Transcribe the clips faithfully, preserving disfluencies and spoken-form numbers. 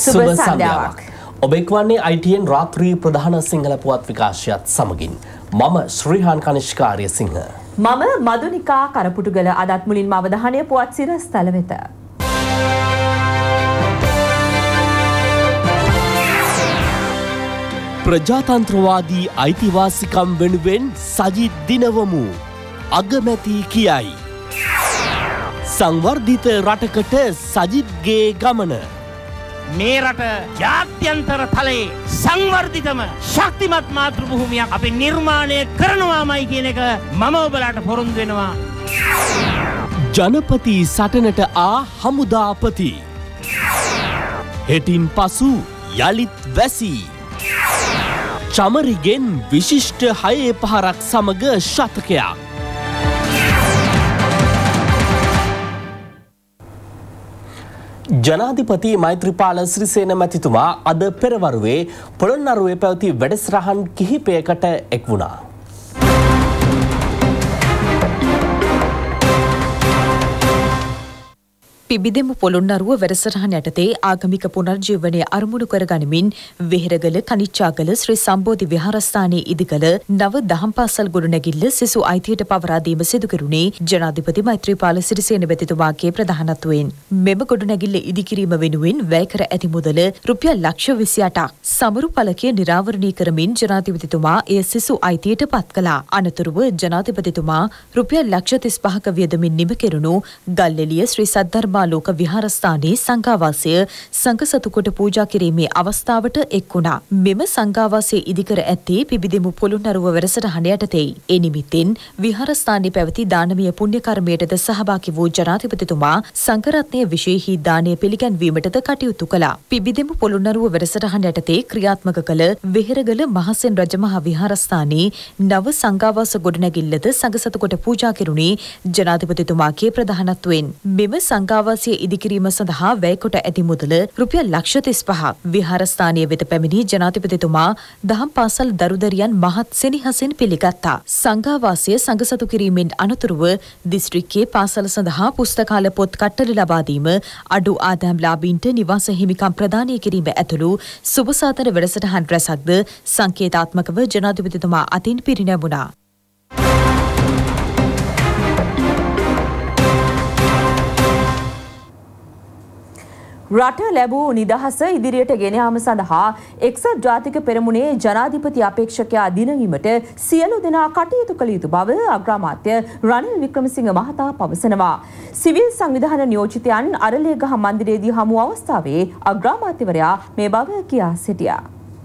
සුබ සන්ධ්‍යාවක්. ඔබ එක්වන්නේ I T N රාත්‍රී ප්‍රධාන සිංහල පුවත් විකාශයත් සමගින් මම ශ්‍රීහාන් කනිෂ්කාර්ය සිංහ. මම මදුනිකා කරපුටුගල. අදත් මුලින්ම අවධානය පුවත් සිරස්තල වෙත. ප්‍රජාතන්ත්‍රවාදී අයිතිවාසිකම් වෙනුවෙන් සජිත් දිනවමු අගමැති කියයි. සංවර්ධිත රටකට සජිත්ගේ ගමන. මේ රට ජාත්‍යන්තර තලයේ සංවර්ධිතම ශක්තිමත් මාතෘ භූමියක් අපි නිර්මාණය කරනවාමයි කියන එක මම ඔබලාට පොරොන්දු වෙනවා. ජනපති සටනට ආ හමුදාපති. හෙටින් පසු යළිත් වැසී. චමරිගෙන් විශිෂ්ට හයේ පහරක් සමග ශතකයක්. ජනාධිපති මෛත්‍රීපාල සිරිසේන මැතිතුමා අද පෙරවරුවේ පොළොන්නරුවේ පැවති වැඩසටහන් කිහිපයකට එක් වුණා. පිබිදෙමු පොළොන්නරුව වැඩසටහන යටතේ ආගමික පුනර්ජීවනය අරමුණු කරගනිමින් වෙහෙරගල කනිච්චාගල ශ්‍රී සම්බෝධි විහාරස්ථානයේ ඉදිකළ නව දහම් පාසල් ගොඩනැගිල්ල සිසු අයිතියට පවරා දීම සිදු කෙරුණේ ජනාධිපති මෛත්‍රීපාල සිරිසේන මැතිතුමාගේ ප්‍රධානත්වයෙන්. මෙම ගොඩනැගිල්ල ඉදිකිරීම වෙනුවෙන් වැය කර ඇති මුදල රුපියල් ලක්ෂ විසි අටක්. සමරු ඵලකය නිරාවරණය කරමින් ජනාධිපතිතුමා එය සිසු අයිතියට පත් කළා. අනතුරුව ජනාධිපතිතුමා රුපියල් ලක්ෂ තිස් පහක වියදමින් නිම කෙරුණු ගල්ලෙලිය ශ්‍රී සද්ධර්ම ලෝක විහාරස්ථානයේ සංඝාවාසය සංඝසතු කොට පූජා කිරීමේ අවස්ථාවට එක් වුණා. මෙම සංඝාවාසය ඉදිකර ඇත්තේ පිබිදෙමු පොළොන්නරුව වැඩසටහන යටතේ. ඒ නිමිත්තෙන් විහාරස්ථානයේ පැවති දානමය පුණ්‍ය කර්මයටද සහභාගී වූ ජනාධිපතිතුමා සංඝරත්නයේ විශේෂී දානය පිළිගැන්වීමටද කටයුතු කළා. පිබිදෙමු පොළොන්නරුව වැඩසටහන යටතේ ක්‍රියාත්මක කළ වෙහෙරගල මහසෙන් රජමහා විහාරස්ථානයේ නව සංඝාවාස ගොඩනැගිල්ලද සංඝසතු කොට පූජා කෙරුණේ ජනාධිපතිතුමාගේ ප්‍රධානත්වයෙන්. මෙම සංඝාවාස වාසිය ඉදිකිරීම සඳහා වැය කොට ඇති මුදල රුපියල් ලක්ෂ තිස් පහක්. විහාරස්ථානයේ වෙත පැමිණි ජනාධිපතිතුමා දහම් පාසල් දරුදරියන් මහත් සෙනෙහසින් පිළිගත්තා. සංඝාවාසය සංඝසතු කිරීමෙන් අනතුරුව දිස්ත්‍රික්කයේ පාසල සඳහා පුස්තකාල පොත් කට්ටල ලබා දීම, අඩු ආදායම්ලාභීන්ට නිවාස හිමිකම් ප්‍රදානය කිරීම ඇතුළු සුබසාතර වැඩසටහන් රැසක්ද සංකේතාත්මකව ජනාධිපතිතුමා අතින් පිරිනැමුණා. රට ලැබූ නිදහස ඉදිරියට ගෙන යාම සඳහා එක්සත් ජාතික පෙරමුණේ ජනාධිපති අපේක්ෂකයා දිනවීමට සියලු දෙනා කටයුතු කළ යුතු බව අග්‍රාමාත්‍ය රනිල් වික්‍රමසිංහ මහතා පවසනවා. සිවිල් සංවිධාන නියෝජිතයන් අරලියගහ මන්දිරයේදී හමු අවස්ථාවේ අග්‍රාමාත්‍යවරයා මේ බව කියා සිටියා.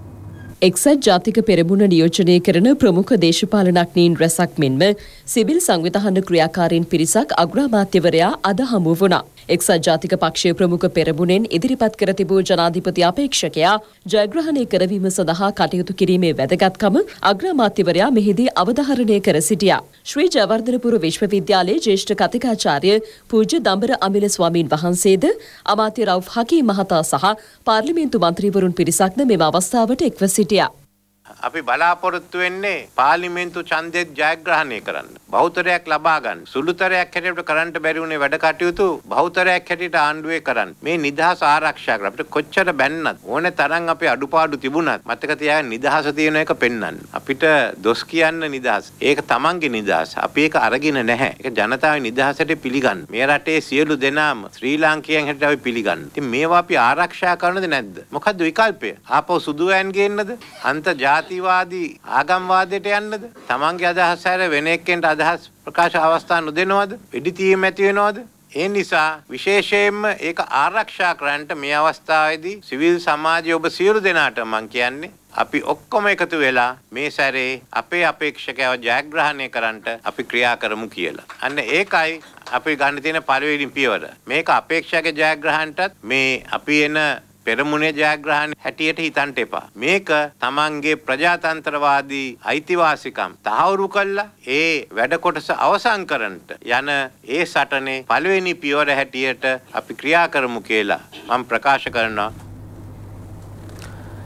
එක්සත් ජාතික පෙරමුණ නියෝජනය කරන ප්‍රමුඛ දේශපාලනඥයින් රැසක් මෙන්ම සිවිල් සංවිධාන ක්‍රියාකාරීන් පිරිසක් අග්‍රාමාත්‍යවරයා අද හමු වුණා. එක්සත් ජාතික පක්ෂයේ ප්‍රමුඛ පෙරමුණෙන් ඉදිරිපත් කර තිබූ ජනාධිපති අපේක්ෂකයා ජයග්‍රහණය කරවීම සඳහා කටයුතු කිරීමේ වැදගත්කම අග්‍රාමාත්‍යවරයා මෙහිදී අවධාරණය කර සිටියා. ශ්‍රී ජයවර්ධනපුර විශ්වවිද්‍යාලයේ ජ්‍යෙෂ්ඨ කතිකාචාර්ය පූජ්‍ය දඹර අමිල ස්වාමීන් වහන්සේද අමාත්‍ය රවුෆ් හකීම් මහතා සහ පාර්ලිමේන්තු මන්ත්‍රීවරුන් පිරිසක්ද මෙම අවස්ථාවට එක්ව සිටියා. අපි බලාපොරොත්තු වෙන්නේ පාර්ලිමේන්තු ඡන්දෙත් ජයග්‍රහණය කරන්න. බහුතරයක් ලබා ගන්න. සුළුතරයක් හැටියට කරන්න බැරි වුණේ වැඩ කටයුතු බහුතරයක් හැටියට ආණ්ඩුවේ කරන්න. මේ නිදහස ආරක්ෂා කර අපිට කොච්චර බැන්නත් ඕනේ තරම් අපේ අඩුපාඩු තිබුණත් මතක තියාගන්න නිදහස තියෙන එක පෙන්වන්න. අපිට දොස් කියන්න නිදහස. ඒක තමන්ගේ නිදහස. අපි ඒක අරගෙන නැහැ. ඒක ජනතාවේ නිදහසට පිළිගන්න. මේ රටේ සියලු දෙනාම ශ්‍රී ලාංකිකයන් හැටියට අපි පිළිගන්න. ඉතින් මේවා අපි ආරක්ෂා කරනද නැද්ද? මොකද්ද විකල්පය? ආපහු සුදුයන් ගේන්නද? අන්ත ජාතිවාදී ආගම්වාදයට යන්නද? තමන්ගේ අදහස් හැර වෙන එක්කෙන්ට අදහස් ප්‍රකාශ අවස්ථා නොදෙනවද? වෙඩි තීම ඇති වෙනවද? ඒ නිසා විශේෂයෙන්ම ඒක ආරක්ෂා කරන්නට මේ අවස්ථාවේදී සිවිල් සමාජය ඔබ සියලු දෙනාට මම කියන්නේ අපි ඔක්කොම එකතු වෙලා මේ සැරේ අපේ අපේක්ෂකයව ජයග්‍රහණය කරන්නට අපි ක්‍රියා කරමු කියලා. අන්න ඒකයි අපි ගන්න තියෙන පළවෙනි පියවර. මේක අපේක්ෂක ජයග්‍රහණයටත් මේ අපි එන පෙරමුණේ ජයග්‍රහණ හැටියට හිතන්න එපා. මේක තමන්ගේ ප්‍රජාතන්ත්‍රවාදී අයිතිවාසිකම් තහවුරු කළා ඒ වැඩ කොටස අවසන් කරන්නට යන ඒ සටනේ පළවෙනි පියවර හැටියට අපි ක්‍රියා කරමු කියලා මම ප්‍රකාශ කරනවා.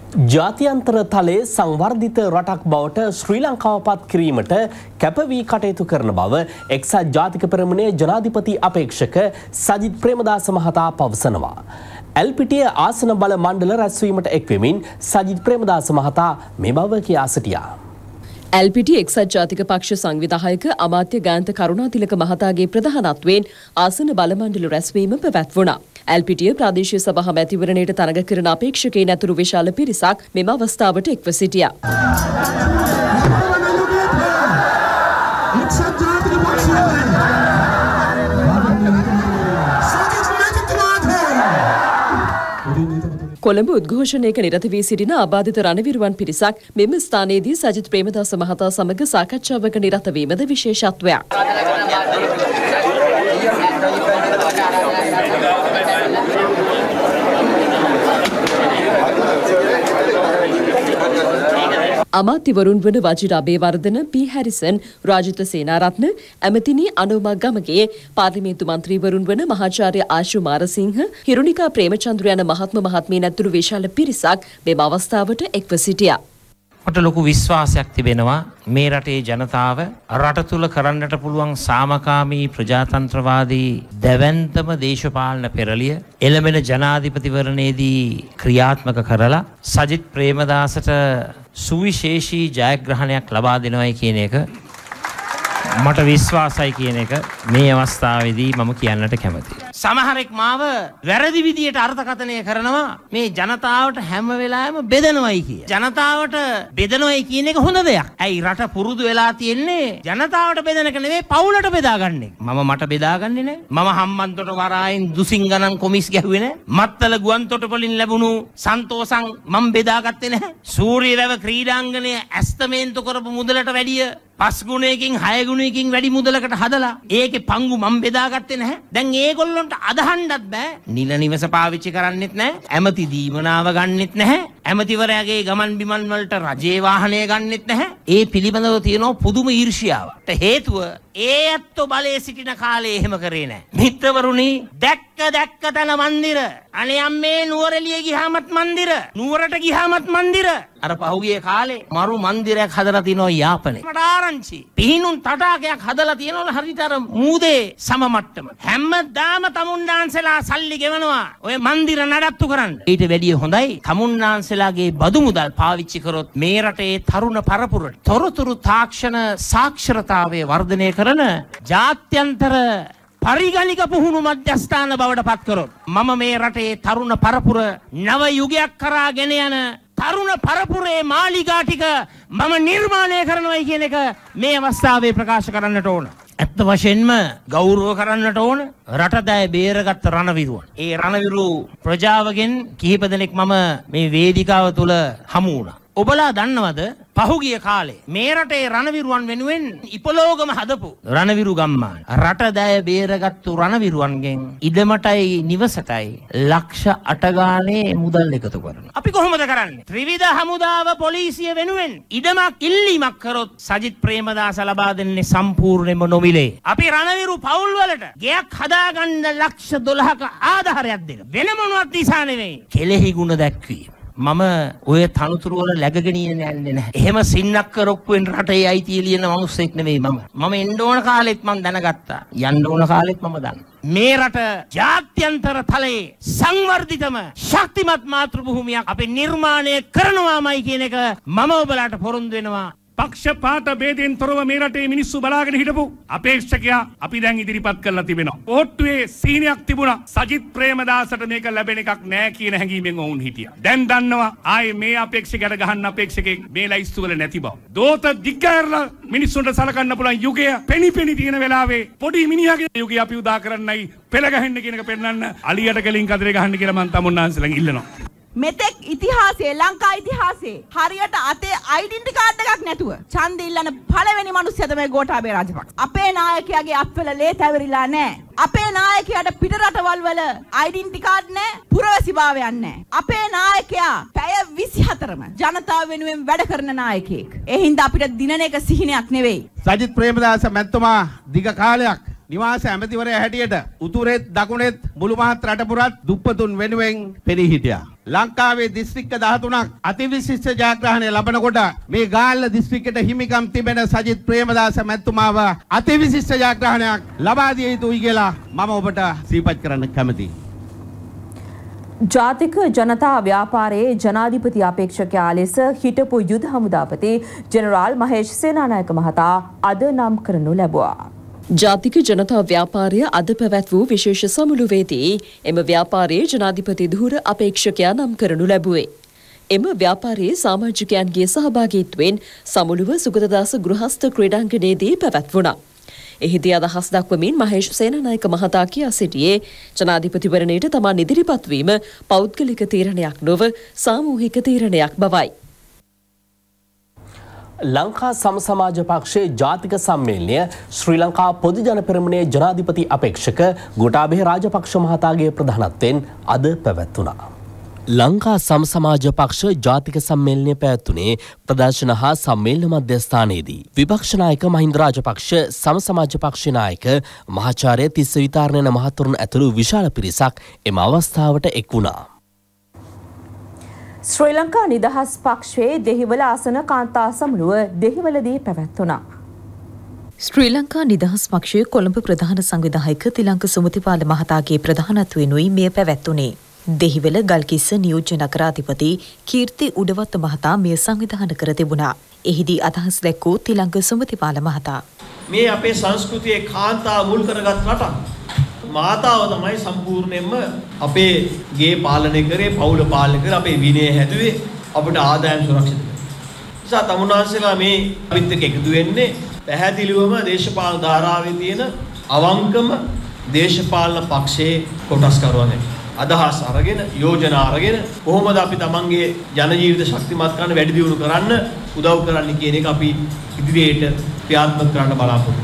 ජාත්‍යන්තර තලයේ සංවර්ධිත රටක් බවට ශ්‍රී ලංකාව පත් කිරීමට කැපවී කටයුතු කරන බව එක්සත් ජාතික පෙරමුණේ ජනාධිපති අපේක්ෂක සජිත් ප්‍රේමදාස මහතා පවසනවා. එල්පිටිය ආසන බල මණ්ඩල රැස්වීමට එක්වෙමින් සජිත් ප්‍රේමදාස මහතා මේ බව කියා සිටියා. එල්පිටි එක්සත් ජාතික පක්ෂ සංවිධායක අමාත්‍ය ගාන්ත කරුණාතිලක මහතාගේ ප්‍රධානත්වයෙන් ආසන බල මණ්ඩල රැස්වීම පැවැත්වුණා. එල්පිටිය ප්‍රාදේශීය සභා මැතිවරණයට තරඟ කරන අපේක්ෂකයින් ඇතුළු විශාල පිරිසක් මෙම අවස්ථාවට එක්ව සිටියා. කොළඹ උද්ඝෝෂණයක නිරත වී සිටින ආබාධිත රණවිරුවන් පිරිසක් මෙම ස්ථානයේදී සජිත් ප්‍රේමදාස මහතා සමග සාකච්ඡාවක නිරත වීමද විශේෂත්වයක්. අමාත්‍යවරුන් වන වජිර අබේවර්ධන, පී හැරිසන්, රාජිත සේනාරත්න, ඇමතිනි අනෝමා ගමගේ, පාර්ලිමේන්තු මන්ත්‍රීවරුන් වන මහාචාර්ය ආශු මාරසිංහ, හිරුණිකා ප්‍රේමචන්ද්‍ර යන මහත්ම මහත්මීන් ඇතුළු විශාල පිරිසක් මෙම අවස්ථාවට එක්ව සිටියා. මට ලොකු විශ්වාසයක් තිබෙනවා මේ රටේ ජනතාව රට තුල කරන්නට පුළුවන් සාමකාමී ප්‍රජාතන්ත්‍රවාදී දැවැන්තම දේශපාලන පෙරළිය එළඹෙන ජනාධිපතිවරණයේදී ක්‍රියාත්මක කරලා සජිත් ප්‍රේමදාසට සුවිශේෂී ජයග්‍රහණයක් ලබා දෙනවයි කියන එක මට විශ්වාසයි කියන එක මේ අවස්ථාවේදී මම කියන්නට කැමතියි. සමහරෙක් මාව වැරදි විදියට අර්ථකථනය කරනවා මේ ජනතාවට හැම වෙලාවෙම බෙදනවයි කිය. ජනතාවට බෙදනවයි කියන එක හොඳ දෙයක්. ඇයි රට පුරුදු වෙලා තියෙන්නේ ජනතාවට බෙදන එක නෙවෙයි පවුලට බෙදාගන්නේ. මම මට බෙදාගන්නේ නැහැ. මම හම්බන්තොට වරායින් දුසින් ගණන් කොමිස් ගැහුවේ නැහැ. මත්තල ගුවන්තොට වලින් ලැබුණු සන්තෝසං මම බෙදාගත්තේ නැහැ. සූර්යවැව ක්‍රීඩාංගණය ඇස්තමේන්තු කරපු මුදලට වැඩිය පස් ගුණයකින් හය ගුණයකින් වැඩි මුදලකට හදලා ඒකේ පංගු මම බෙදාගත්තේ නැහැ. දැන් ඒගොල්ලන්ට අදහන්නත් බෑ. නිල නිවස පාවිච්චි කරන්නෙත් නැහැ. ඇමති දීමනාව ගන්නෙත් නැහැ. ඇමතිවරයාගේ ගමන් බිමන් වලට රජේ වාහනය ගන්නෙත් නැහැ. ඒ පිළිබඳව තියෙන පුදුම ඊර්ෂ්‍යාවක්. හේතුව ඒ ඇත්තෝ බලයේ සිටින කාලේ එහෙම කරේ නැහැ. මිත්‍රවරුනි දැක්ක දැක්ක තන මන්දිර අනේ අම්මේ නුවරඑළිය ගියාමත් මන්දිර නුවරට ගියාමත් මන්දිර අර පහුගිය කාලේ මරු මන්දිරයක් හදලා තිනවා යාපනයේ. මට ආරංචි පිහිනුම් තටාකයක් හදලා තියනවල හරියට අර මූදේ සම මට්ටම. හැමදාම තමුන්නාන්සලා සල්ලි ගෙවනවා ඔය මන්දිර නඩත්තු කරන්න. ඊට වැඩිය හොඳයි තමුන්නාන්සලාගේ බදු මුදල් පාවිච්චි කරොත් මේ රටේ තරුණ පරපුරට තොරතුරු තාක්ෂණ සාක්ෂරතාවය වර්ධනය කරන ජාත්‍යන්තර පරිගණික පුහුණු මධ්‍යස්ථාන බවට පත් කරොත් මම මේ රටේ තරුණ පරපුර නව යුගයක් කරා ගෙන යන තරුණ පරපුරේ මාලිගා ටික මම නිර්මාණය කරනවායි කියන එක මේ අවස්ථාවේ ප්‍රකාශ කරන්නට ඕන. ඇත්ත වශයෙන්ම ගෞරව කරන්නට ඕන රටදැය බේරගත් රණවිරුවන්. ඒ රණවිරු ප්‍රජාවගෙන් කිහිප දෙනෙක් මම මේ වේදිකාව තුල හමු වුණා. ඔබලා දන්නවද පහුගිය කාලේ මේ රටේ රණවිරුවන් වෙනුවෙන් ඉපලෝගම හදපු රණවිරු ගම්මාන රටදැය බේරගත්තු රණවිරුවන්ගෙන් ඉඩමටයි නිවසටයි ලක්ෂ අට ගානේ මුදල් එකතු කරනවා. අපි කොහොමද කරන්නේ? ත්‍රිවිධ හමුදාව පොලිසිය වෙනුවෙන් ඉඩමක් ඉල්ලීමක් කරොත් සජිත් ප්‍රේමදාස ලබා දෙන්නේ සම්පූර්ණයෙන්ම නොමිලේ. අපි රණවිරු පවුල් වලට ගෙයක් හදාගන්න ලක්ෂ දොළහක ආධාරයක් දෙන. වෙන මොනවත් නිසා නෙවෙයි. කෙලෙහි ගුණ දැක්වීම. මම ඔය තනතුරු වල läගගෙන යන්නේ නැහැ. එහෙම සින්නක් කරොක්කුවෙන් රටේ අයිතිය ලියන මිනිස්සෙක් නෙවෙයි මම. මම එන්න ඕන කාලෙත් මම දැනගත්තා. යන්න ඕන කාලෙත් මම දන්නවා. මේ රට ජාත්‍යන්තර තලයේ සංවර්ධිතම ශක්තිමත් මාතෘ භූමියක් අපි නිර්මාණය කරනවාමයි කියන එක මම ඔබලාට පොරොන්දු වෙනවා. පක්ෂපාත ભેදයෙන් තොරව මේ රටේ මිනිස්සු බලාගෙන හිටපු අපේක්ෂකයා අපි දැන් ඉදිරිපත් කරලා තිබෙනවා. ඕට්ටුවේ සීනයක් තිබුණා. සජිත් ප්‍රේමදාසට මේක ලැබෙන එකක් නෑ කියන හැඟීමෙන් ඔවුන් හිටියා. දැන් දන්නවා ආයේ මේ අපේක්ෂකයට ගහන්න අපේක්ෂකෙක් මේ ලයිස්තු වල නැති බව. දෝත දිග්ගෑරලා මිනිස්සුන්ට සලකන්න පුළුවන් යුගය පෙනි පෙනි තියෙන වෙලාවේ පොඩි මිනිහාගේ යුගය අපි උදා කරන්නයි පෙළ ගහන්න කියන එක පෙන්නන්න අලියට ගලින් කතරේ ගහන්න කියලා මම තමුන්නාන්සලෙන් ඉල්ලනවා. මෙතෙක් ඉතිහාසයේ ලංකා ඉතිහාසයේ හරියට අතේ ඩෙන්ටිටි කාඩ් එකක් නැතුව ඡන්ද ඉල්ලන පළවෙනි මිනිස්සයා තමයි ගෝඨාභය රාජපක්ෂ. අපේ නායකයාගේ අත්වල ලේ තැවරිලා නැහැ. අපේ නායකයාට පිට රටවල් වල ඩෙන්ටිටි කාඩ් නැහැ, පුරවැසිභාවයක් නැහැ. අපේ නායකයා පැය විසිහතරම ජනතාව වෙනුවෙන් වැඩ කරන නායකයෙක්. ඒ හින්දා අපිට දිනන එක සිහිනයක් නෙවෙයි. සජිත් ප්‍රේමදාස මැතිතුමා දිග කාලයක් නිවාස ඇමතිවරයා හැටියට උතුරෙත් දකුණෙත් මුළු මහත් රට පුරත් දුප්පතුන් වෙනුවෙන් පෙනී හිටියා. ලංකාවේ දිස්ත්‍රික්ක දහතුනක් අතිවිශිෂ්ට ජයග්‍රහණය ලබනකොට මේ ගාල්ල දිස්ත්‍රික්කයට හිමිකම් තිබෙන සජිත් ප්‍රේමදාස මැතිතුමාව අතිවිශිෂ්ට ජයග්‍රහණයක් ලබා දිය යුතුයි කියලා මම ඔබට සිහිපත් කරන්න කැමතියි. ජාතික ජනතා ව්‍යාපාරයේ ජනාධිපති අපේක්ෂකයා ලෙස හිටපු යුද හමුදාපති ජෙනරාල් මහේෂ් සේනානායක මහතා අද නම් කරනු ලැබුවා. ජාතික ජනතා ව්‍යාපාරය අද පැවැත් වූ විශේෂ සමුළුවේදී එම ව්‍යාපාරයේ ජනාධිපති ධූර අපේක්ෂකයා නම් කරනු ලැබුවේ. එම ව්‍යාපාරයේ සමාජිකයන්ගේ සහභාගීත්වයෙන් සමුළුව සුගතදාස ගෘහස්ථ ක්‍රීඩාංගණයේදී පැවැත්වුණා. එහිදී අදහස් දක්වමින් මහේෂ් සේනානායක මහතා කියා සිටියේ ජනාධිපතිවරණයට තමන් ඉදිරිපත් වීම පෞද්ගලික තීරණයක් නොව සාමූහික තීරණයක් බවයි. ලංකා සමසමාජ පක්ෂයේ ජාතික සම්මේලනය ශ්‍රී ලංකා පොදු ජන පෙරමුණේ ජනාධිපති අපේක්ෂක ගෝඨාභය රාජපක්ෂ මහතාගේ ප්‍රධානත්වයෙන් අද පැවැත්වුණා. ලංකා සමසමාජ පක්ෂ ජාතික සම්මේලනය පැවැත්වුණේ ප්‍රදර්ශන හා සම්මේලන මධ්‍යස්ථානයේදී. විපක්ෂ නායක මහින්ද රාජපක්ෂ, සමසමාජ පක්ෂ නායක මහාචාර්ය තිස්ස විතාරණයන මහතුරුන් ඇතුළු විශාල පිරිසක් එම අවස්ථාවට එක් වුණා. ශ්‍රී ලංකා නිදහස් පක්ෂයේ දෙහිවල ආසන කාන්තා සමුළුව දෙහිවලදී පැවැත්වුණා. ශ්‍රී ලංකා නිදහස් පක්ෂයේ කොළඹ ප්‍රධාන සංවිධායක තිලංක සුමතිපාල මහතාගේ ප්‍රධානත්වයෙනුයි මෙය පැවැත්වුණේ. දෙහිවල ගල්කිස්ස නියෝජ්‍ය නගරාධිපති කීර්ති උඩවත්ත මහතා මෙය සංවිධානය කර තිබුණා. එහිදී අදහස් දැක්වූ තිලංක සුමතිපාල මහතා. මේ අපේ සංස්කෘතියේ කාන්තාව මුල් කරගත් රටක්. මාතාව තමයි සම්පූර්ණයෙන්ම අපේ ගේ පාලනය කරේ, පවුල පාලනය කරේ, අපේ විනය හැදුවේ, අපිට ආදායම් සුරක්ෂිත කරේ. නිසා තමුන්වහන්සේලා මේ අපිත් එක්ක එකතු වෙන්නේ පැහැදිලිවම දේශපාලන ධාරාවේ තියෙන අවංකම දේශපාලන පක්ෂයේ කොටස්කරුවන් එක්ක. අදහස් අරගෙන යෝජනා අරගෙන කොහොමද අපි තමන්ගේ ජන ජීවිත ශක්තිමත් කරන්න, වැඩි දියුණු කරන්න උදව් කරන්න කියන එක අපි ඉදිරියට ක්‍රියාත්මක කරන්න බලාපොරොත්තු.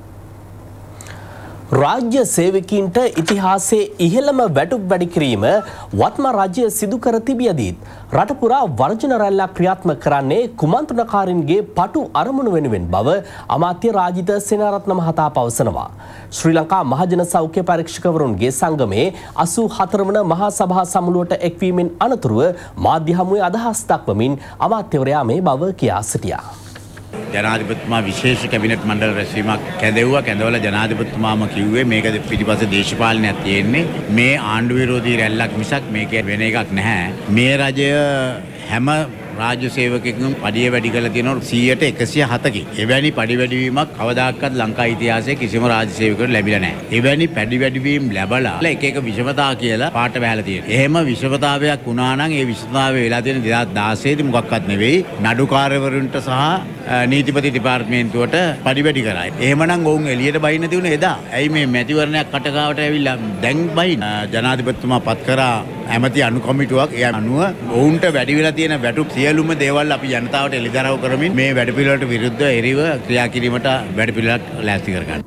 රාජ්‍ය සේවකීන්ට ඉතිහාසයේ ඉහළම වැටුප් වැඩි කිරීම වත්ම රජය සිදු කර තිබියදීත් රට පුරා වර්ජන රැල්ලක් ක්‍රියාත්මක කරන්නේ කුමන්ත්‍රණකාරින්ගේ පටු අරමුණු වෙනුවෙන් බව අමාත්‍ය රාජිත සේනාරත්න මහතා පවසනවා. ශ්‍රී ලංකා මහජන සෞඛ්‍ය පරීක්ෂකවරුන්ගේ සංගමේ අසූ හතර වන මහා සභා සමුළුවට එක්වීමෙන් අනතුරුව මාධ්‍ය හමුවේ අදහස් දක්වමින් අමාත්‍යවරයා මේ බව කියා සිටියා. ජනාධිපතිතුමා විශේෂ කැබිනට් මණ්ඩල රැස්වීමක් කැදෙව්වා. කැඳවලා ජනාධිපතිතුමාම කිව්වේ මේක පිටිපස්සේ දේශපාලනයක් තියෙන්නේ. මේ ආණ්ඩු විරෝධී රැල්ලක් මිසක් මේක වෙන එකක් නැහැ. මේ රජය හැම රාජ්‍ය සේවකයෙකුම පඩිය වැඩි කරලා තියෙනවා සීයට එකසිය හතකින්. එවැනි පඩි වැඩිවීමක් කවදාකවත් ලංකා ඉතිහාසයේ කිසිම රාජ්‍ය සේවකයෙකුට ලැබිලා නැහැ. එවැනි පඩි වැඩිවීම් ලැබලා එක එක විෂමතා කියලා පාට බහැලා තියෙනවා. එහෙම විෂමතාවයක් වුණා නම් ඒ විෂමතාවය වෙලා තියෙන දෙදාස් දාසය දී මොකක්වත් නෙවෙයි. නඩුකාරවරුන්ට සහ නීතිපති දෙපාර්තමේන්තුවට පඩි වැඩි කරා. එහෙමනම් ඔවුන් එළියට බහින්න තියුණේ එදා. ඇයි මේ මැතිවරණයක් කටකාවට ඇවිල්ලා දැන් බහින්න? ජනාධිපතිතුමා පත් කරා ඇමති අනු කමිටුවක්. ඒ අනුව ඔවුන්ට වැඩි වෙලා තියෙන වැටුප් සියලුම දේවල් අපි ජනතාවට එළිදරව් කරමින් මේ වැඩපිළිවෙලට විරුද්ධව එරිව ක්‍රියා කිරීමට වැඩපිළිවෙලක් ලෑස්ති කරගන්න.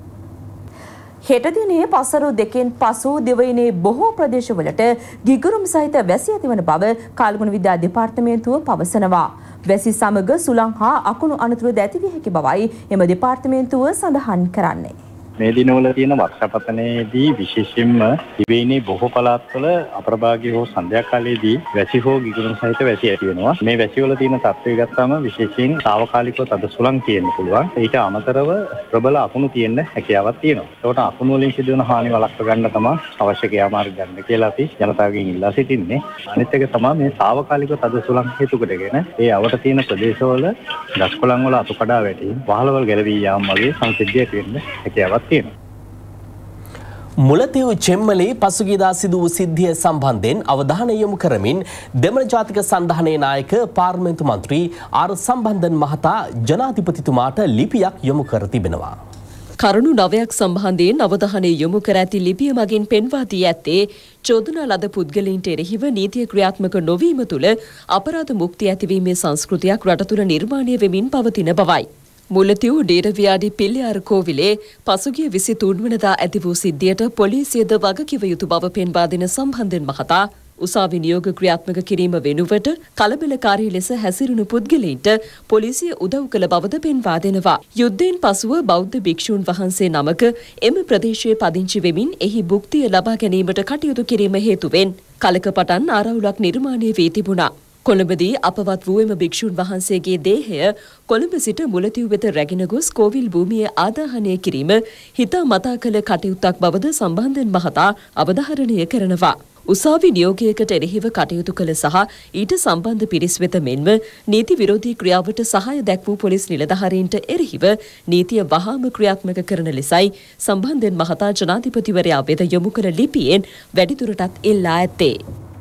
හෙට දිනේ පසරු දෙකෙන් පසු දිවයිනේ බොහෝ ප්‍රදේශවලට ගිගුරුම් සහිත වැසි ඇතිවන බව කාල්ගුණ විද්‍යා දෙපාර්තමේන්තුව පවසනවා. වැසි සමග සුළං හා අකුණු අනතුරු ද ඇති විය හැකි බවයි එම දෙපාර්තමේන්තුව සඳහන් කරන්නේ. මේ දිනවල තියෙන වර්ෂපතනයේදී විශේෂයෙන්ම දිවයිනේ බොහෝ පළාත්වල අපරභාගී හෝ සන්ධ්‍යා කාලයේදී වැසි හෝ ගිගුරුම් සහිත වැසි ඇති වෙනවා. මේ වැසිවල තියෙන තත්ත්වය ගත්තාම විශේෂයෙන් తాවකාලිකව තද සුළං තියෙන්න පුළුවන්. ඊට අමතරව ප්‍රබල අකුණු තියෙන්න හැකියාවක් තියෙනවා. ඒකට අකුණු වලින් සිදුවන හානි වළක්ව ගන්න තමයි අවශ්‍ය ක්‍රියාමාර්ග ගන්න කියලා අපි ජනතාවගෙන් ඉල්ලා සිටින්නේ. අනිත් එක තමයි මේ తాවකාලිකව තද සුළං හේතු කොටගෙන ඒ අවට තියෙන ප්‍රදේශවල ගස් කොළන් වල අතු කඩා වැටි, වහලවල් ගැලවී යාම වගේ සංසිද්ධියක් වෙන්න හැකියාවක් මුලතිව් චෙම්මලේ පසුගියදා සිදු වූ සිද්ධිය සම්බන්ධයෙන් අවධානය යොමු කරමින් දෙමළ ජාතික සන්ධානයේ නායක පාර්ලිමේන්තු මන්ත්‍රී ආර් සම්බන්ධන් මහතා ජනාධිපතිතුමාට ලිපියක් යොමු කර තිබෙනවා. කරුණු නවයක් සම්බන්ධයෙන් අවධානය යොමු කර ඇති ලිපිය මගින් පෙන්වා දී ඇත්තේ චෝදනා ලද පුද්ගලයින්ට එරෙහිව නීතිය ක්‍රියාත්මක නොවීම තුළ අපරාධ මුක්තිය ඇතිවීමේ සංස්කෘතියක් රට තුළ නිර්මාණය වෙමින් පවතින බවයි. මුලතිව් ඩේරවියාඩි පිල්ලියාර කෝවිලේ පසුගිය විසි තුන් වනදා ඇති වූ සිද්ධියට පොලිසියද වගකිව යුතු බව පෙන්වා දෙන සම්බන්ධන් මහතා උසාවි නියෝග ක්‍රියාත්මක කිරීම වෙනුවට කලබලකාරී ලෙස හැසිරුණු පුද්ගලයින්ට පොලිසිය උදව් කළ බවද පෙන්වා දෙනවා. යුද්ධයෙන් පසුව බෞද්ධ භික්ෂූන් වහන්සේ නමක එම ප්‍රදේශයේ පදිංචි වෙමින් එහි භුක්තිය ලබා ගැනීමට කටයුතු කිරීම හේතුවෙන් කලක පටන් ආරවුලක් නිර්මාණය වී තිබුණා. කොළඹදී අපවත් වූ එම භික්ෂූන් වහන්සේගේ දේහය කොළඹ සිට මුලතිව් වෙත රැගෙන ගොස් කෝවිල් භූමියේ ආදාහනය කිරීම හිතා මතා කළ කටයුත්තක් බවද සම්බන්ධන් මහතා අවධාරණය කරනවා. උසාවි නියෝගයකට එරෙහිව කටයුතු කළ සහ ඊට සම්බන්ධ පිරිස් වෙත මෙන්ම නීති විරෝධී ක්‍රියාවට සහාය දැක් වූ පොලිස් නිලධාරීන්ට එරෙහිව නීතිය වහාම ක්‍රියාත්මක කරන ලෙසයි සම්බන්ධන් මහතා ජනාධිපතිවරයා වෙත යොමු කළ ලිපියෙන් වැඩිදුරටත් ඉල්ලා ඇත්තේ.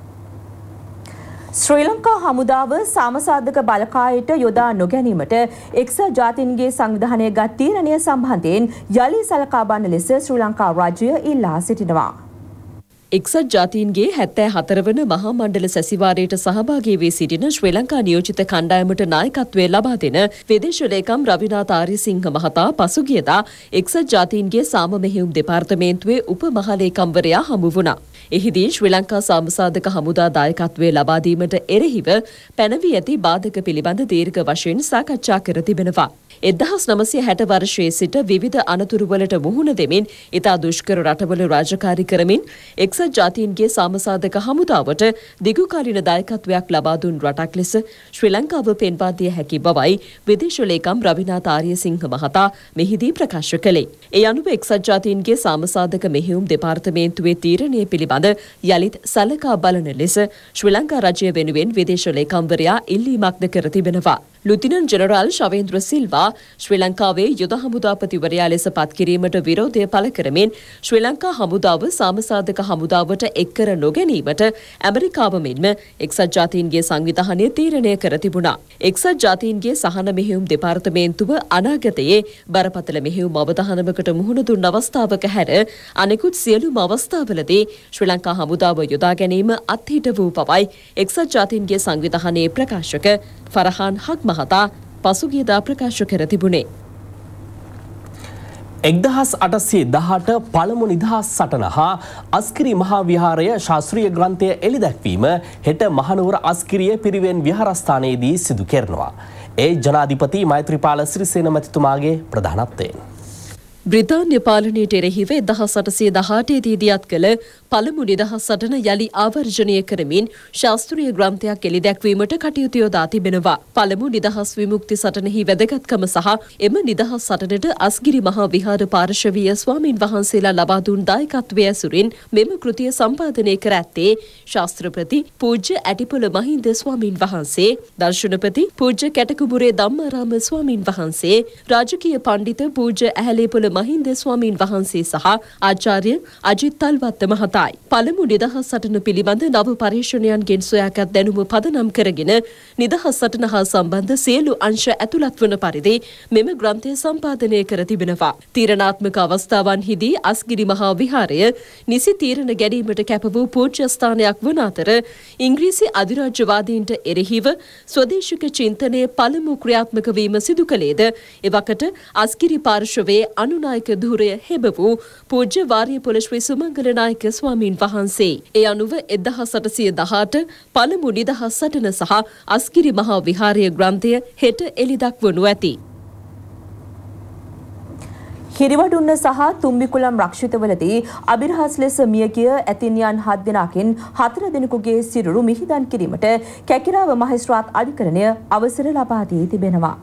ශ්‍රී ලංකා හමුදාව සාමසාධක බලකායට යොදා නොගැනීමට එක්සත් ජාතීන්ගේ සංවිධානය ගත් තීරණය සම්බන්ධයෙන් යලි සලකා බලන ලෙස ශ්‍රී ලංකා රාජ්‍ය ඉල්ලා සිටිනවා. එක්සත් ජාතීන්ගේ හැත්තෑ හතර වන මහා මණ්ඩල සැසිවාරයට සහභාගී වී සිටින ශ්‍රී ලංකා නියෝජිත කණ්ඩායමට නායකත්වය ලබා දෙන විදේශ ලේකම් රවිනාථ ආරියසිංහ මහතා පසුගියදා එක්සත් ජාතීන්ගේ සාම මෙහෙයුම් දෙපාර්තමේන්තුවේ උප මහලේකම්වරයා හමු වුණා. එහිදී ශ්‍රී ලංකා සාමසාධක හමුදා දායකත්වය ලබා දීමට එරෙහිව පැනවී ඇති බාධක පිළිබඳ දීර්ඝ වශයෙන් සාකච්ඡා කර තිබෙනවා. එක්දහස් නවසිය හැට වර්ෂයේ සිට විවිධ අනතුරුවලට මුහුණ දෙමින් ඉතා දුෂ්කර රටවල රාජකාරී කරමින් එක්සත් ජාතීන්ගේ සාමසාධක හමුදාවට දිගුකාලීන දායකත්වයක් ලබා දුන් රටක් ලෙස ශ්‍රී ලංකාව පෙන්වා දිය හැකි බවයි විදේශ ලේකම් රවිනාථ ආරියසිංහ මහතා මෙහිදී ප්‍රකාශ කළේ. ඒ අනුව එක්සත් ජාතීන්ගේ සාමසාධක මෙහෙයුම් දෙපාර්තමේන්තුවේ තීරණය පිළිබඳ යළිත් සලකා බලන ලෙස ශ්‍රී ලංකා රජය වෙනුවෙන් විදේශ ලේකම්වරයා ඉල්ලීමක්ද කර තිබෙනවා. ලුතිනන් ජෙනරාල් ශවේන්ද්‍ර සිල්වා ශ්‍රී ලංකාවේ යුද හමුදාපතිවරයා ලෙස පත් කිරීමට විරෝධය පළ කරමින් ශ්‍රී ලංකා හමුදාව සාමසාධක හමුදාවට එක් කර නොගැනීමට ඇමරිකාව මෙන්ම එක්සත් ජාතීන්ගේ සංවිධානය තීරණය කර තිබුණා. එක්සත් ජාතීන්ගේ සහන මෙහෙයුම් දෙපාර්තමේන්තුව අනාගතයේ බරපතල මෙහෙයුම් අවධානමකට මුහුණ දුන් අවස්ථාවක හැර අනෙකුත් සියලුම අවස්ථාවලදී ශ්‍රී ලංකා හමුදාව යොදා ගැනීම අත්හිට වූ බවයි එක්සත් ජාතීන්ගේ සංවිධානයේ ප්‍රකාශක ෆරහාන් හක් මහතා පසුගියදා ප්‍රකාශ කර තිබුණේ. එක්දහස් අටසිය දහඅට පළමු නිදහස් සටන හා අස්කිරි මහා විහාරය ශාස්ත්‍රීය ග්‍රන්ථය එළිදැක්වීම හෙට මහනුවර අස්කිරිය පිරිවෙන් විහාරස්ථානයේදී සිදු කරනවා. ඒ ජනාධිපති මෛත්‍රීපාල සිරිසේන මැතිතුමාගේ ප්‍රධානත්වයෙන්. බ්‍රිතාන්‍ය පාලනයට එරෙහිව එක්දහස් අටසිය දහඅටේ දී දියත් කළ පළමු නිදහස් සටන යළි ආවර්ජනය කරමින් ශාස්ත්‍රීය ග්‍රන්ථයක් එළිදැක්වීමට කටයුතු යොදා තිබෙනවා. පළමු නිදහස් විමුක්ති සටනෙහි වැදගත්කම සහ එම නිදහස් සටනට අස්ගිරි මහා විහාර පාර්ශවීය ස්වාමීන් වහන්සේලා ලබා දුන් දායකත්වය ඇසුරින් මෙම කෘතිය සම්පාදනය කර ඇත්තේ ශාස්ත්‍රපති පූජ්‍ය ඇටිපොළ මහින්ද ස්වාමීන් වහන්සේ, දර්ශනපති පූජ්‍ය කැටකුඹුරේ ධම්මාරාම ස්වාමීන් වහන්සේ, රාජකීය පණ්ඩිත පූජ්‍ය ඇහැලේපොළ මහින්ද ස්වාමීන් වහන්සේ සහ ආචාර්ය අජිත් තල්වත්ත මහතායි. පළමු නිදහස් සටන පිළිබඳ නව පරීක්ෂණයන්ගෙන් සොයාගත් දැනුම පදනම් කරගෙන නිදහස් සටන හා සම්බන්ධ සියලු අංශ ඇතුළත් වන පරිදි මෙම ග්‍රන්ථය සම්පාදනය කර තිබෙනවා. තීරණාත්මක අවස්ථාවන්හිදී අස්ගිරි මහා විහාරය නිසි තීරණ ගැනීමට කැප වූ පූජ්‍ය ස්ථානයක් වන අතර ඉංග්‍රීසි අධිරාජ්‍යවාදීන්ට එරෙහිව ස්වදේශික චින්තනයේ පළමු ක්‍රියාත්මක වීම සිදු කළේද එවකට අස්ගිරි පාර්ශවයේ අනුනායක ධුරය හෙබ වූ පූජ්‍ය වාරියපොළ ශ්‍රී සුමංගල නායක ස්වාමීන් වහන්සේ. ඒ අනුව එක්දහස් අටසිය දහඅට පළමු නිදහස් සටන සහ අස්ගිරි මහා විහාරය ග්‍රන්ථය හෙට එළිදක්වනු ඇති. හිරිවඩුන්න සහ තුම්බිකුලම් රක්ෂිතවලදී අබිරහස් ලෙස මියගිය ඇතින්යන් හත් දෙනාකින් හතර දෙනෙකුගේ සිරුරු මිහිදන් කිරීමට කැකිරාව මහේස්ත්‍රාත් අධිකරණය අවසර ලබා දී තිබෙනවා.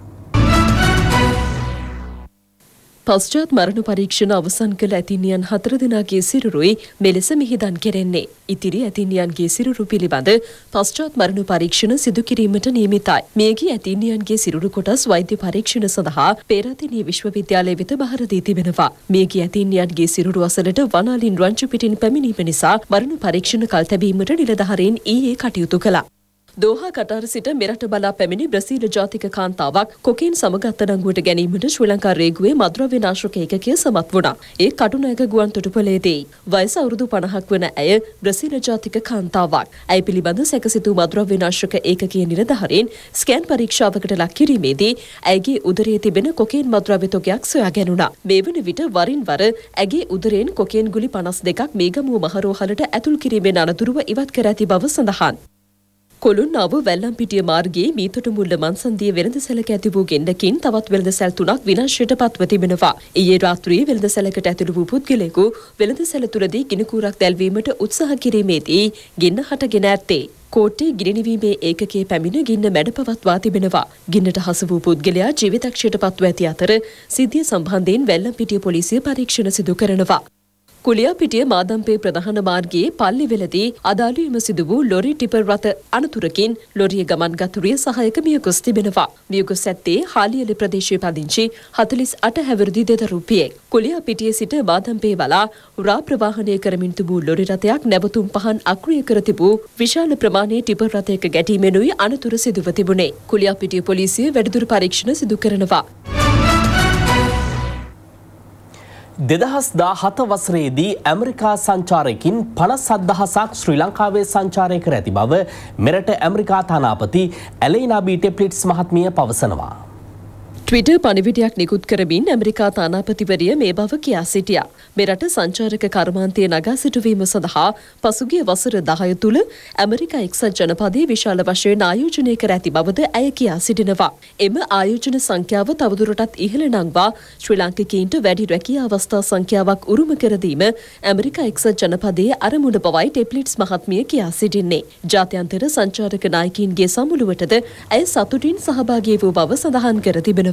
පශ්චාත් මරණ පරීක්ෂණ අවසන් කළ ඇතින්නියන් හතර දෙනාගේ සිරුරුයි මෙලෙස මිහිදන් කෙරෙන්නේ. ඉතිරි ඇතින්නියන්ගේ සිරුරු පිළිබඳ පශ්චාත් මරණ පරීක්ෂණ සිදු කිරීමට නියමිතයි. මියගිය ඇතින්නියන්ගේ සිරුරු කොටස් වෛද්‍ය පරීක්ෂණ සඳහා පේරාදෙණිය විශ්වවිද්‍යාලය වෙත බහර දී තිබෙනවා. මියගිය ඇතින්නියන්ගේ සිරුරු අසලට වනාලින් රංචු පිටින් පැමිණීම නිසා මරණ පරීක්ෂණ කල් තැබීමට නිලධාරීන් ඊයේ කටයුතු කළා. දෝහා කටාර සිට මෙරට බලා පැමිණි බ්‍රසීල ජාතික කාන්තාවක් කොකේන් සමග අත්අඩංගුවට ගැනීමට ශ්‍රී ලංකා රේගුවේ මද්‍රව්‍ය නාශක ඒකකය සමත් වුණා. ඒ කටුනායක ගුවන් තොටුපළේදී වයස අවුරුදු පනහක් වන ඇය බ්‍රසීල ජාතික කාන්තාවක්. ඇය පිළිබඳ සැකසිතු මද්‍රව්‍ය නාශක ඒකකයේ නිලධාරීන් ස්කෑන් පරීක්ෂාවකට ලක් කිරීමේදී ඇයගේ උදරයේ තිබෙන කොකේන් මද්‍රව්‍ය තොගයක් සොයා ගැනුණා. මේ වන විට වරින් වර ඇගේ උදරයෙන් කොකේන් ගුලි පනස් දෙකක් මේගමුව මහරෝහලට ඇතුල් කිරීමෙන් අනතුරුව ඉවත් කර ඇති බව සඳහන්. කොළුන්නාව වැල්ලම්පිටිය මාර්ගයේ මීතොටුමුල්ල මන්සන්දිය වෙළඳසැලක ඇති වූ ගෙන්ඩකින් තවත් වෙළඳසැල් තුනක් විනාශයට පත්ව තිබෙනවා. ඊයේ රාත්‍රියේ වෙළඳසැලකට ඇතුළු වූ පුද්ගලයෙකු වෙළඳසැල තුලදී ගිනිකූරක් දැල්වීමට උත්සාහ කිරීමේදී ගින්න හටගෙන ඇත්තේ. කෝට්ටේ ගිනිනිවීමේ ඒකකයේ පැමිණ ගින්න මැඩ පවත්වා තිබෙනවා. ගින්නට හසු වූ පුද්ගලයා ජීවිතක්ෂයට පත්ව ඇති අතර සිද්ධිය සම්බන්ධයෙන් වැල්ලම්පිටිය පොලිසිය පරීක්ෂණ සිදු කරනවා. කුලියාපිටිය මාදම්පේ ප්‍රධාන මාර්ගයේ පල්ලිවෙලදී අදාළවීම සිදු වූ ලොරි ටිපර් රථ අනතුරකින් ලොරිය ගමන්ගත් රිය සහායක මියගොස් තිබෙනවා. මියගොස් ඇත්තේ හාලියල ප්‍රදේශයේ පදිංචි හතළිස් අට හැවිරිදි දෙදරුපියෙක්. කුලියාපිටියේ සිට මාදම්පේ වලා රා ප්‍රවාහනය කරමින් තිබූ ලොරි රථයක් නැවතුම් පහන් අක්‍රිය කර තිබූ විශාල ප්‍රමාණයේ ටිපර් රථයක ගැටීමෙනුයි අනතුර සිදුව තිබුණේ. කුලියාපිටිය පොලිසිය වැඩිදුර පරීක්ෂණ සිදු කරනවා. දෙදහස් දාහත වසරේදී ඇමරිකා සංචාරයකින් පනස් හත්දහසක් ශ්‍රී ලංකාවේ සංචාරය කර ඇති බව මෙරට ඇමරිකා තානාපති ඇලෙයිනා බී ටෙප්ලිට්ස් මහත්මිය පවසනවා. ට්විටර් පණිවිඩයක් නිකුත් කරමින් ඇමරිකා තානාපතිවරිය මේ බව කියා සිටියා. මෙරට සංචාරක කර්මාන්තය නගා සිටුවීම සඳහා පසුගිය වසර දහය තුළ ඇමරිකා එක්සත් ජනපදයේ විශාල වශයෙන් ආයෝජනය කර ඇති බවද ඇය කියා සිටිනවා. එම ආයෝජන සංඛ්‍යාව තවදුරටත් ඉහළ නංවා ශ්‍රී ලාංකිකයින්ට වැඩි රැකියා අවස්ථා සංඛ්‍යාවක් උරුම කර දීම ඇමරිකා එක්සත් ජනපදයේ අරමුණ බවයි ටෙප්ලිට්ස් මහත්මිය කියා සිටින්නේ. ජාත්‍යන්තර සංචාරක නායකයින්ගේ සමුළුවටද ඇය සතුටින් සහභාගී වූ බව සඳහන් කර තිබෙනවා.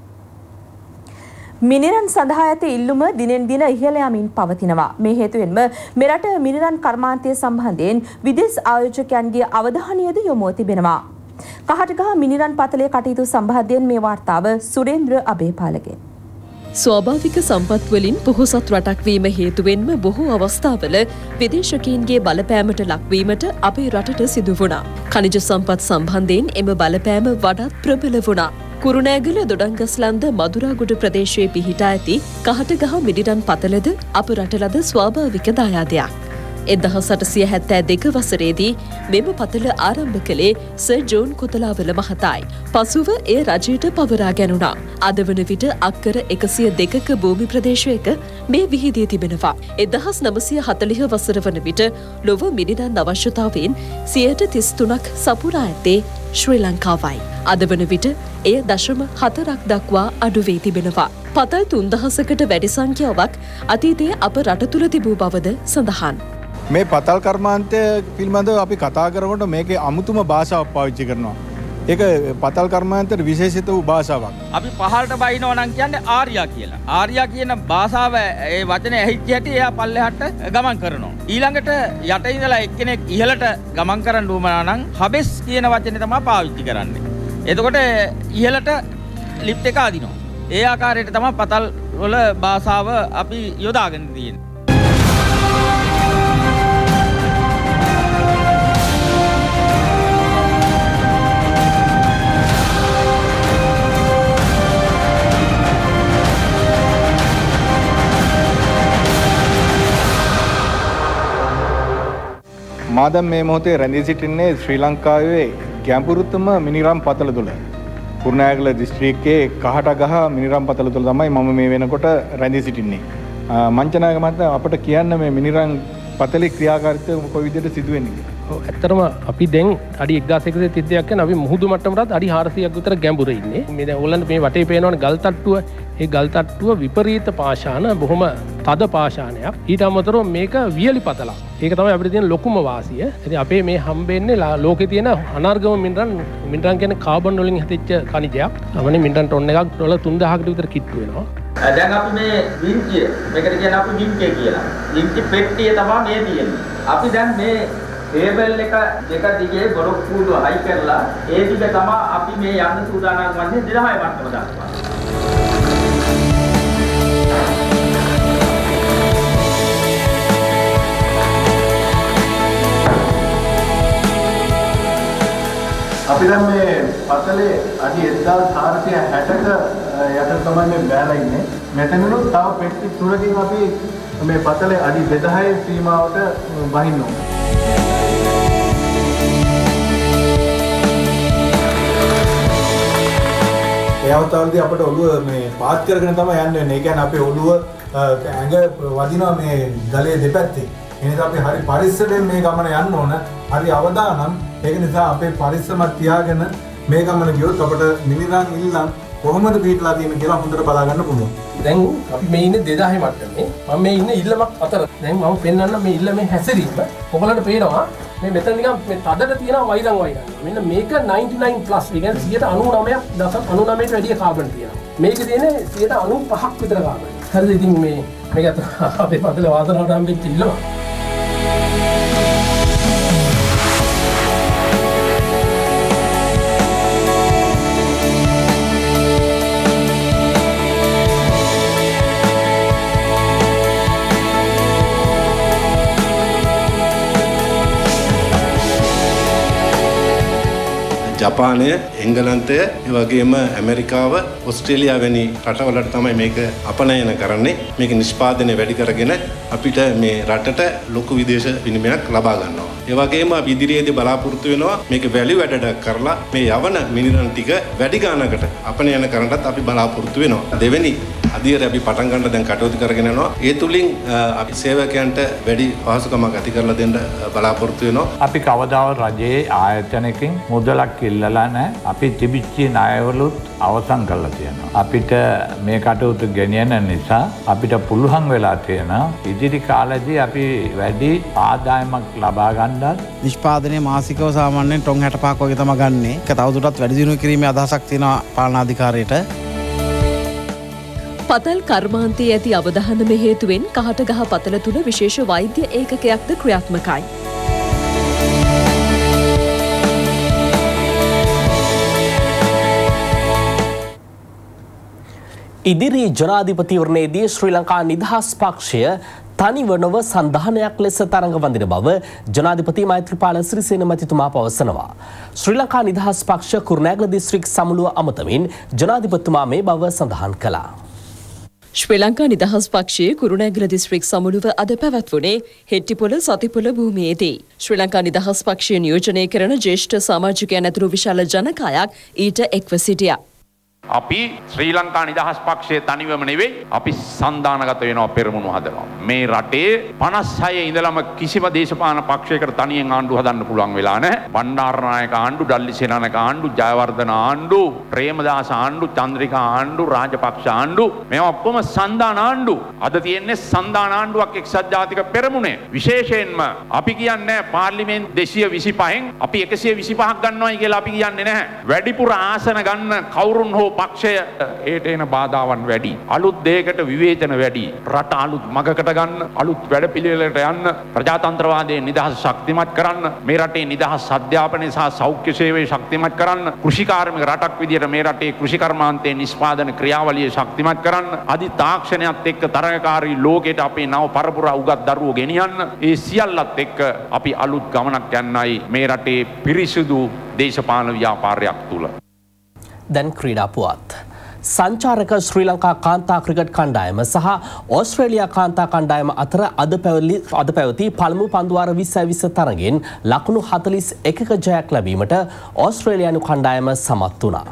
මිනිරන් සඳහා ඇති ඉල්ලුම දිනෙන් දින ඉහළ යමින් පවතිනවා. මේ හේතුවෙන්ම මෙරට මිනිරන් කර්මාන්තය සම්බන්ධයෙන් විදේශ ආයෝජකයන්ගේ අවධානයද යොමුව තිබෙනවා. කහටගහ මිනිරන් පතලේ කටයුතු සම්බන්ධයෙන් මේ වාර්තාව සුරේන්ද්‍ර අබේපාලගේ. ස්වාභාවික සම්පත් වලින් පොහොසත් රටක් වීම හේතුවෙන්ම බොහෝ අවස්ථාවල විදේශකීන්ගේ බලපෑමට ලක්වීමට අපේ රටට සිදු වුණා. ඛනිජ සම්පත් සම්බන්ධයෙන් එම බලපෑම වඩාත් ප්‍රබල වුණා. කුරුණෑගල දොඩංගස්ලන්ද මදුරාගොඩ ප්‍රදේශයේ පිහිටා ඇති කහටගහ මිනිරන් පතලද අප රටලද ස්වාභාවික දායාදයක්. එදහස් අටසිය හැත්තෑ දෙක වසරේදී මෙම පතල ආරම්භ කළේ සර් ජෝන් කොතලාවල මහතායි. පසුව එය රජයට පවරා ගැනුණා. අද වන විට අක්කර එකසිය දෙකක භූමි ප්‍රදේශයක මේ විහිදී තිබෙනවා. එදහස් නවසිය හතළිහ වසර වන විට ලොව මිනිරන් අවශ්‍යතාවයෙන් සියයට තිස් තුනක් සපුරා ඇත්තේ ශ්‍රී ලංකාවයි. අද වන විට එය දශම හතරක් දක්වා අඩුවේ තිබෙනවා. පතල් තුන්දහසකට වැඩි සංඛ්‍යාවක් අතීතයේ අප රට තුළ තිබූ බවද සඳහන්. මේ පතල් කර්මාන්තය පිළිබඳව අපි කතා කරනකොට මේකේ අමුතුම භාෂාවක් පාවිච්චි කරනවා. ඒක පතල් කර්මාන්තයට විශේෂිත වූ භාෂාවක්. අපි පහළට බයිනවා නම් කියන්නේ ආර්යා කියලා. ආර්යා කියන භාෂාව ඒ වචනේ ඇහිච්ච හැටි එයා පල්ලෙහාට ගමන් කරනවා. ඊළඟට යට ඉඳලා එක්කෙනෙක් ඉහළට ගමන් කරන්න උවමනා නම් හබෙස් කියන වචනේ තමයි පාවිච්චි කරන්නේ. එතකොට ඉහළට ලිෆ්ට් එක අදිනවා. ඒ ආකාරයට තමයි පතල් වල භාෂාව අපි යොදාගෙන තියෙන්නේ. මා දැන් මේ මොහොතේ රැඳී සිටින්නේ ශ්‍රී ලංකාවේ ගැඹුරුතම මිනිරම් පතල තුල. කුරුණෑගල දිස්ත්‍රික්කයේ කහටගහ මිනිරම් පතල තුල තමයි මම මේ වෙනකොට රැඳී සිටින්නේ. මංචනායක මහත්මයා අපට කියන්න මේ මිනිරම් පතලේ ක්‍රියාකාරීත්වය කොයි විදිහට සිදු වෙන්නේ කියලා. ඔව් ඇත්තටම අපි දැන් අඩි එක්දාස් එකසිය තිස් යන අපි මුහුදු මට්ටමටත් අඩි හාරසියක් විතර ගැඹුර ඉන්නේ. මේ දැන් ඕගොල්ලන්ට මේ වටේ පේනවනේ ගල් තට්ටුව. ඒ ගල් තට්ටුව විපරීත පාෂාණ බොහොම තද පාෂාණයක්. ඊට අමතරව මේක වියලි පතලක්. ඒක තමයි අපිට තියෙන ලොකුම වාසිය. ඉතින් අපේ මේ හම්බෙන්නේ ලෝකේ තියෙන අනර්ගම මිනරන් මිනරන් කියන්නේ කාබන් වලින් හැදිච්ච ඛනිජයක්. අවනේ මිනරන් ටොන් එකක් ඩොලර් තුන් දහසකට විතර කිට්ටු වෙනවා. දැන් අපි මේ වින්චිය මේකට කියන අපි වින්චිය කියලා. වින්චි පෙට්ටිය තමයි මේ තියෙන්නේ. අපි දැන් මේ ටේබල් එක දෙක දිගේ බොරොක් කූඩුව හයි කරලා ඒ දිග තමයි අපි මේ යන්න සූදානම් වන්නේ දහය මට්ටම දක්වා. අපි දැන් මේ පතලේ අඩි එක්දාස් හාරසිය හැටක යට තමයි මේ බෑලා ඉන්නේ. මෙතනනොත් තව පෙට්ටි තුනකින් අපි මේ පතලේ අඩි දෙදහය සීමාවට බහින්න ඕනේ. ඒ අවස්ථාවේදී අපිට ඔළුව මේ පාත් කරගෙන තමයි යන්න වෙන්නේ. ඒ කියන්නේ අපේ ඔළුව ඇඟ වදිනවා මේ ගලේ දෙපැත්තේ. ඒ නිසා අපි හරි පරිස්සමෙන් මේ ගමන යන්න ඕන. හරි අවදානම්. ඒක නිසා අපේ පරිස්සමක් තියාගෙන මේ ගමන ගියොත් අපිට මිනිරන් ඉල්ලන් කොහොමද පිටලා තියෙන්නේ කියලා හොඳට බලා ගන්න පුළුවන්. දැන් අපි මේ ඉන්නේ දෙදාහය මට්ටමේ. මම මේ ඉන්නේ ඉල්ලමක් අතර. දැන් මම පෙන්වන්න මේ ඉල්ලමේ හැසිරීම. ඔයගලන්ට පේනවා මේ මෙතන නිකන් මේ තදට තියෙනවා වයිරන් වයිරන්. මෙන්න මේක ninety-nine plus. ඒ කියන්නේ ninety-nine දශම ninety-nine ට වැඩිය කාබන් තියෙනවා. මේකේ තියෙන්නේ ninety-ninfive විතර කාබන්. හරිද? ඉතින් මේ මේක අපේ පතල වාදනවට හම්බෙච්ච ඉල්ලම. ජපානය, එංගලන්තය, ඒ වගේම ඇමරිකාව, ඕස්ට්‍රේලියාව වැනි රටවලට තමයි මේක අපනයන කරන්නේ. මේක නිෂ්පාදනය වැඩි කරගෙන අපිට මේ රටට ලොකු විදේශ විනිමයක් ලබා ගන්නවා. ඒ වගේම අපි ඉදිරියේදී බලාපොරොත්තු වෙනවා මේක වැලියු වැඩ කරලා මේ යවන මිනිරන් ටික වැඩි ගානකට අපනයන කරන්නත් අපි බලාපොරොත්තු වෙනවා. දෙවෙනි අධීර අපි පටන් ගන්න දැන් කටයුතු කරගෙන යනවා. ඒ තුලින් අපි සේවකයන්ට වැඩි පහසුකමක් ඇති කරලා දෙන්න බලාපොරොත්තු වෙනවා. අපි කවදාවත් රජයේ ආයතනයකින් මුදලක් ඉල්ලලා නැහැ. අපි තිබිච්ච ණයවලුත් අවසන් කරලා තියෙනවා. අපිට මේ කටයුතු ගෙනියන නිසා අපිට පුළුවන් වෙලා තියෙනවා ඉදිරි කාලෙදී අපි වැඩි ආදායමක් ලබා ගන්නත් නිෂ්පාදනයේ මාසිකව සාමාන්‍යයෙන් ටොන් හැටපහක් වගේ තමයි ගන්නෙ. ඒක තවදුරටත් වැඩි දියුණු කිරීමේ අදහසක් තියෙනවා පාලනාධිකාරියට. පතල් කර්මාන්තයේ ඇති අවධානම හේතුවෙන් කහටගහ පතල තුළ විශේෂ වෛද්‍ය ඒකකයක්ද ක්‍රියාත්මකයි. ඉදිරි ජනාධිපතිවරණයේදී ශ්‍රී ලංකා නිදහස් පක්ෂය තනිවනව සන්ධානයක් ලෙස තරඟ වඳින බව ජනාධිපති මෛත්‍රීපාල සිරිසේන මැතිතුමා පවසනවා. ශ්‍රී ලංකා නිදහස් පක්ෂ කුරුණෑගල දිස්ත්‍රික් සමුළුව අමතමින් ජනාධිපතිතුමා මේ බව සඳහන් කළා. ශ්‍රී ලංකා නිදහස් පක්ෂයේ කුරුණෑගල දිස්ත්‍රික් සමුළුව අද පැවැත්වුණේ හෙට්ටිපොළ සතිපොළ භූමියේදී. ශ්‍රී ලංකා නිදහස් පක්ෂය නියෝජනය කරන ජ්‍යෙෂ්ඨ සමාජිකයන් ඇතුළු විශාල ජනකායක් ඊට එක්ව සිටියා. අපි ශ්‍රී ලංකා නිදහස් පක්ෂයේ තනිවම නෙවෙයි අපි සන්දානගත වෙනවා පෙරමුණු හදනවා. මේ රටේ පනස් හය ඉඳලම කිසිම දේශපාලන පක්ෂයකට තනියෙන් ආණ්ඩු හදන්න පුළුවන් වෙලා නැහැ. බණ්ඩාරනායක ආණ්ඩු, ඩල්ලි සේනානායක ආණ්ඩු, ජයවර්ධන ආණ්ඩු, ප්‍රේමදාස ආණ්ඩු, චන්ද්‍රිකා ආණ්ඩු, රාජපක්ෂ ආණ්ඩු මේවා ඔක්කොම සන්දාන ආණ්ඩු. අද තියෙන්නේ සන්දාන ආණ්ඩුවක් එක්සත් ජාතික පෙරමුණේ. විශේෂයෙන්ම අපි කියන්නේ පාර්ලිමේන්තු දෙසිය විසිපහෙන් අපි එකසිය විසිපහක් ගන්නවායි කියලා අපි කියන්නේ නැහැ. වැඩිපුර ආසන ගන්න කවුරුන් හෝ පක්ෂය ඒට එන බාධාවන් වැඩි. අලුත් දෙයකට විවේචන වැඩි. රට අලුත් මගකට ගන්න, අලුත් වැඩපිළිවෙලකට යන්න, ප්‍රජාතන්ත්‍රවාදයේ නිදහස ශක්තිමත් කරන්න, මේ රටේ නිදහස් අධ්‍යාපනය සහ සෞඛ්‍ය සේවය ශක්තිමත් කරන්න, කෘෂිකාර්මික රටක් විදියට මේ රටේ කෘෂි කර්මාන්තයේ නිෂ්පාදන ක්‍රියාවලිය ශක්තිමත් කරන්න, අධි තාක්ෂණයත් එක්ක තරඟකාරී ලෝකයට අපේ නව පරපුර උගත් දරුවෝ ගෙනියන්න, ඒ සියල්ලත් එක්ක අපි අලුත් ගමනක් යන්නයි මේ රටේ පිරිසිදු දේශපාලන ව්‍යාපාරයක් තුල. දැන් ක්‍රීඩා පුවත්. සංචාරක ශ්‍රී ලංකා කාන්තා ක්‍රිකට් කණ්ඩායම සහ ඕස්ට්‍රේලියා කාන්තා කණ්ඩායම අතර අද අද පැවති පළමු පන්දුවාර විස්ස විස්ස තරගෙන් ලකුණු හතළිස් එකක ජයක් ලැබීමට ඕස්ට්‍රේලියානු කණ්ඩායම සමත් වුණා.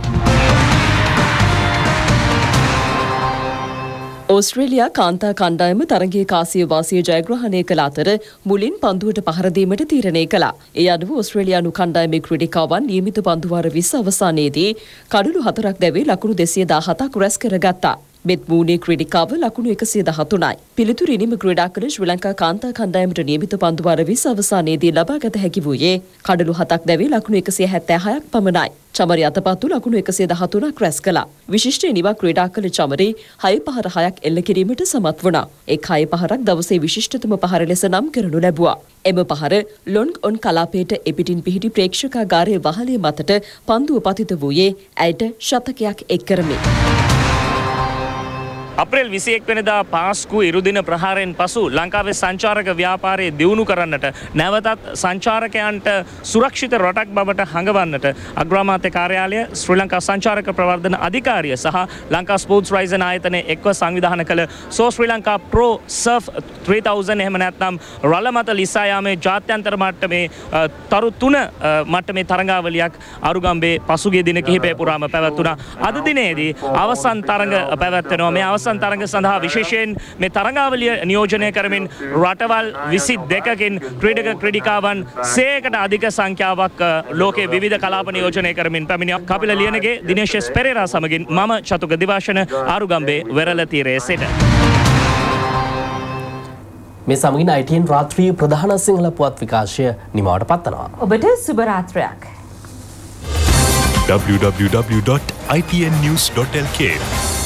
ඕස්ට්‍රේලියා කාන්තා කණ්ඩායම තරගයේ කාසිය වාසිය ජයග්‍රහණය කළ අතර මුලින් පන්දුවට පහර දීමට තීරණය කළා. ඒ අනුව ඕස්ට්‍රේලියානු කණ්ඩායමේ ක්‍රීඩිකාවන් නියමිත පන්දුවාර විස්ස අවසානයේදී කඩලු හතරක් දැවී ලකුණු දෙසිය දහහතක් රැස් කරගත්තා. මෙත් මූනේ ක්‍රීඩිකාව ලකුණු එකසිය දහතුනයි. පිළිතුරු ඉනිම ක්‍රීඩා කළ ශ්‍රී ලංකා කාන්තා කණ්ඩායමට නියමිත පන්දුවාර විස්ස අවසානයේදී ලබාගත හැකි වූයේ කඩලු හතක් දැවී ලකුණු එකසිය හැත්තෑහයක් පමණයි. චමරි අතපත්තු ලකුණු එකසිය දහතුනක් රැස් කළා. විශිෂ්ට ඉනිමක් ක්‍රීඩා කළ චමරි හය පහර හයක් එල්ල කිරීමට සමත් වුණා. එක් හය පහරක් දවසේ විශිෂ්ටතම පහර ලෙස නම් කරනු ලැබුවා. එම පහර ලොන්ග් ඔන් කලාපයට එපිටින් පිහිටි ප්‍රේක්ෂකාගාරයේ වහලේ මතට පන්දුව පතිත වූයේ ඇයට ශතකයක් එක් කරමින්. අප්‍රේල් විසි එක් වෙනිදා පාස්කු ඉරුදින ප්‍රහාරයෙන් පසු ලංකාවේ සංචාරක ව්‍යාපාරය දියුණු කරන්නට නැවතත් සංචාරකයන්ට සුරක්ෂිත රටක් බවට හඟවන්නට අග්‍රාමාත්‍ය කාර්යාලය ශ්‍රී ලංකා සංචාරක ප්‍රවර්ධන අධිකාරිය සහ ලංකා ස්පෝර්ට්ස් රයිසන් ආයතනය එක්ව සංවිධානය කළ සෝ Sri Lanka pro surf three thousand එහෙම නැත්නම් රළමත ලිස්සා යාමේ ජාත්‍යන්තර මට්ටමේ තරු තුන මට්ටමේ තරඟාවලියක් අරුගම්බේ පසුගිය දින කිහිපය පුරාම පැවැත්වුණා. අද දිනේදී අවසන් තරඟ පැවැත්වෙනවා. මේ අවසන් තරඟ සඳහා විශේෂයෙන් මේ තරඟාවලිය නියෝජනය කරමින් රටවල් විසි දෙකකින් ක්‍රීඩක ක්‍රීඩිකාවන් සේකට අධික සංඛ්‍යාවක් ලෝකයේ විවිධ කලාප නියෝජනය කරමින් පැමිණියා. කපිල ලියනගේ දිනේෂ් පෙරේරා සමගින් මම චතුක දිවාශන ආරුගම්බේ වෙරළ තීරයේ සිට. මේ සමගින් I T N රාත්‍රී ප්‍රධාන සිංහල පුවත් විකාශය නිමවට පත්වනවා. ඔබට සුබ රාත්‍රියක්. w w w dot i t n news dot l k